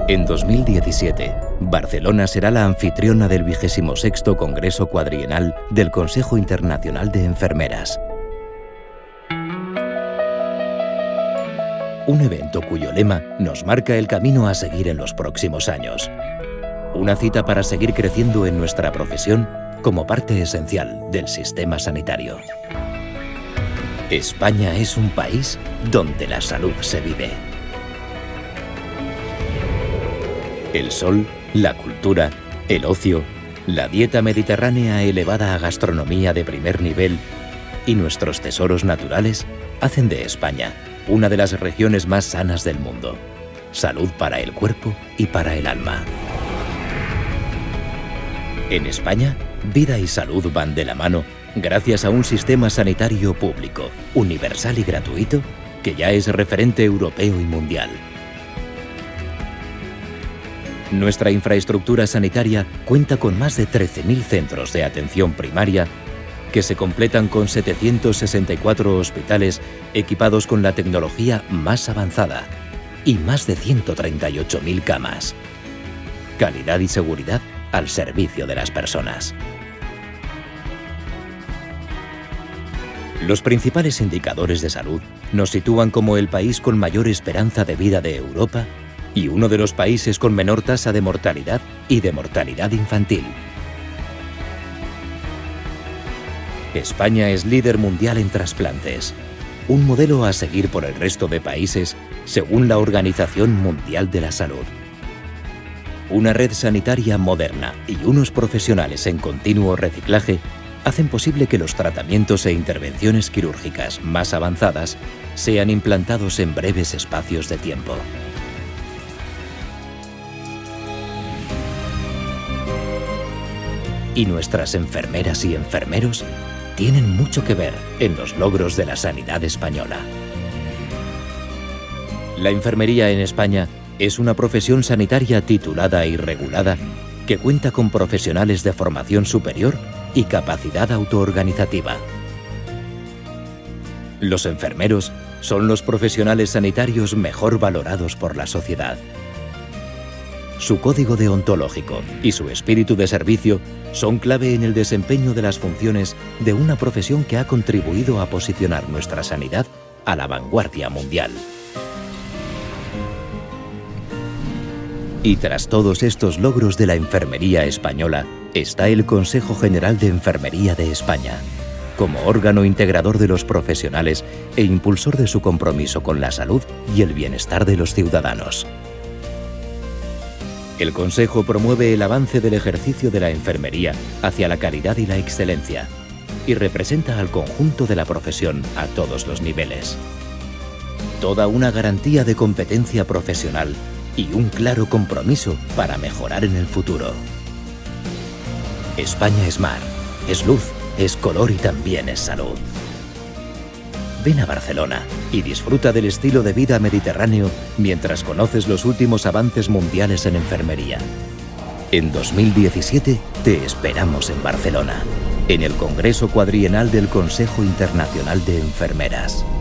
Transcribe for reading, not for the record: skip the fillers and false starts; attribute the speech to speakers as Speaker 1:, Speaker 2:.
Speaker 1: En 2017, Barcelona será la anfitriona del 26º Congreso Cuadrienal del Consejo Internacional de Enfermeras. Un evento cuyo lema nos marca el camino a seguir en los próximos años. Una cita para seguir creciendo en nuestra profesión como parte esencial del sistema sanitario. España es un país donde la salud se vive. El sol, la cultura, el ocio, la dieta mediterránea elevada a gastronomía de primer nivel y nuestros tesoros naturales hacen de España una de las regiones más sanas del mundo. Salud para el cuerpo y para el alma. En España, vida y salud van de la mano gracias a un sistema sanitario público, universal y gratuito, que ya es referente europeo y mundial. Nuestra infraestructura sanitaria cuenta con más de 13.000 centros de atención primaria que se completan con 764 hospitales equipados con la tecnología más avanzada y más de 138.000 camas. Calidad y seguridad al servicio de las personas. Los principales indicadores de salud nos sitúan como el país con mayor esperanza de vida de Europa y uno de los países con menor tasa de mortalidad y de mortalidad infantil. España es líder mundial en trasplantes, un modelo a seguir por el resto de países según la Organización Mundial de la Salud. Una red sanitaria moderna y unos profesionales en continuo reciclaje hacen posible que los tratamientos e intervenciones quirúrgicas más avanzadas sean implantados en breves espacios de tiempo. Y nuestras enfermeras y enfermeros tienen mucho que ver en los logros de la sanidad española. La enfermería en España es una profesión sanitaria titulada y regulada que cuenta con profesionales de formación superior y capacidad autoorganizativa. Los enfermeros son los profesionales sanitarios mejor valorados por la sociedad. Su código deontológico y su espíritu de servicio son clave en el desempeño de las funciones de una profesión que ha contribuido a posicionar nuestra sanidad a la vanguardia mundial. Y tras todos estos logros de la enfermería española, está el Consejo General de Enfermería de España, como órgano integrador de los profesionales e impulsor de su compromiso con la salud y el bienestar de los ciudadanos. El Consejo promueve el avance del ejercicio de la enfermería hacia la calidad y la excelencia y representa al conjunto de la profesión a todos los niveles. Toda una garantía de competencia profesional y un claro compromiso para mejorar en el futuro. España es mar, es luz, es color y también es salud. Ven a Barcelona y disfruta del estilo de vida mediterráneo mientras conoces los últimos avances mundiales en enfermería. En 2017 te esperamos en Barcelona, en el Congreso Cuadrienal del Consejo Internacional de Enfermeras.